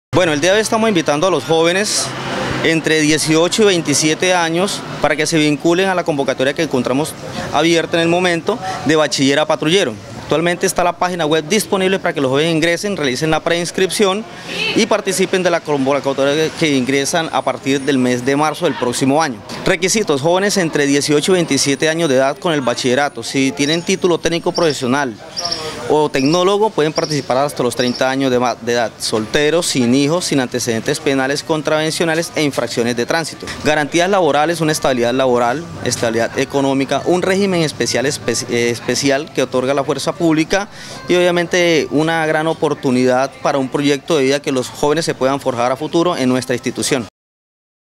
Bueno, el día de hoy estamos invitando a los jóvenes entre 18 y 27 años para que se vinculen a la convocatoria que encontramos abierta en el momento de bachiller a patrullero. Actualmente está la página web disponible para que los jóvenes ingresen, realicen la preinscripción y participen de la convocatoria que ingresan a partir del mes de marzo del próximo año. Requisitos: jóvenes entre 18 y 27 años de edad con el bachillerato. Si tienen título técnico profesional o tecnólogo, pueden participar hasta los 30 años de edad, solteros, sin hijos, sin antecedentes penales, contravencionales e infracciones de tránsito. Garantías laborales: una estabilidad laboral, estabilidad económica, un régimen especial que otorga la fuerza pública y obviamente una gran oportunidad para un proyecto de vida que los jóvenes se puedan forjar a futuro en nuestra institución.